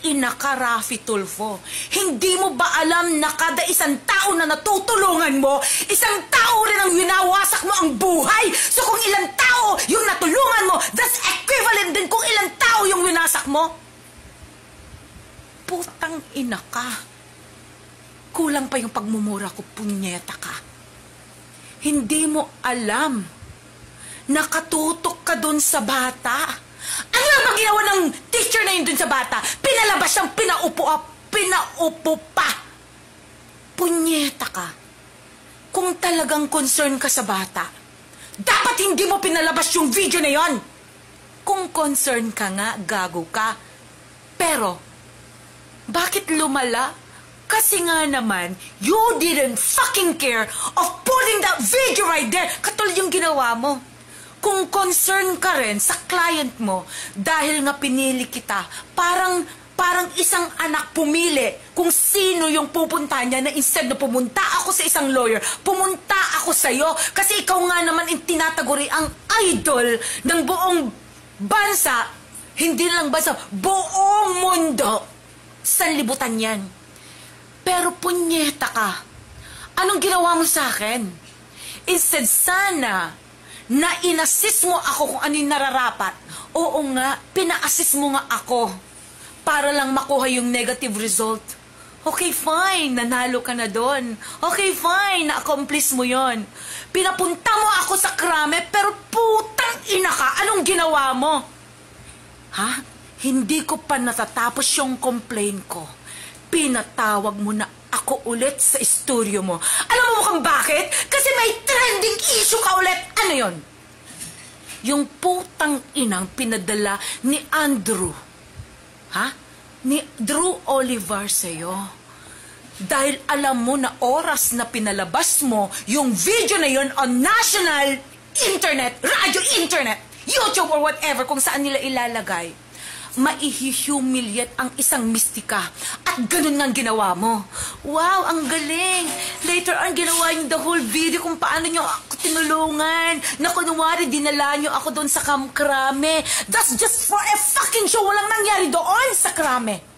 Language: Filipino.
ina ka, Raffy Tulfo. Hindi mo ba alam na kada isang tao na natutulungan mo, isang tao rin ang winawasak mo ang buhay? So kung ilang tao yung natulungan mo, that's equivalent din kung ilang tao yung winasak mo. Putang ina ka. Kulang pa yung pagmumura ko, punyeta ka. Hindi mo alam. Nakatutok ka dun sa bata. Ano lang ba ginawa ng teacher na yun dun sa bata? Pinalabas siyang pinaupo pa. Punyeta ka. Kung talagang concern ka sa bata, dapat hindi mo pinalabas yung video na yon. Kung concern ka nga, gago ka. Pero, bakit lumala? Kasi nga naman, you didn't fucking care of putting that video right there. Katulad yung ginawa mo. Kung concern ka rin sa client mo, dahil nga pinili kita, parang isang anak pumili kung sino yung pupunta niya na instead na pumunta ako sa isang lawyer, pumunta ako sa'yo. Kasi ikaw nga naman yung tinataguri ang idol ng buong bansa, hindi lang bansa, buong mundo. Sanlibutan yan. Pero punyeta ka. Anong ginawa mo sa akin? Instead sana na inassist mo ako kung ano yung nararapat. Oo nga, pina-assist mo nga ako para lang makuha yung negative result. Okay, fine, nanalo ka na doon. Okay, fine, na-accomplish mo yon. Pinapunta mo ako sa krame, pero putang ina ka, anong ginawa mo? Ha? Hindi ko pa natatapos yung complaint ko. Pinatawag mo na ako ulit sa studio mo. Alam mo kung bakit? Kasi may trending issue ka ulit. Ano yon? Yung putang inang pinadala ni Andrew. Ha? Ni Drew Oliver sa'yo. Dahil alam mo na oras na pinalabas mo yung video na yon on national internet, radio internet, YouTube or whatever, kung saan nila ilalagay, maihihumiliate ang isang mistika. At ganun nga ginawa mo. Wow, ang galing. Later on, ginawa niyo the whole video kung paano niyo ako tinulungan. Na kunwari, dinala niyo ako doon sa krame. That's just for a fucking show. Walang nangyari doon sa krame.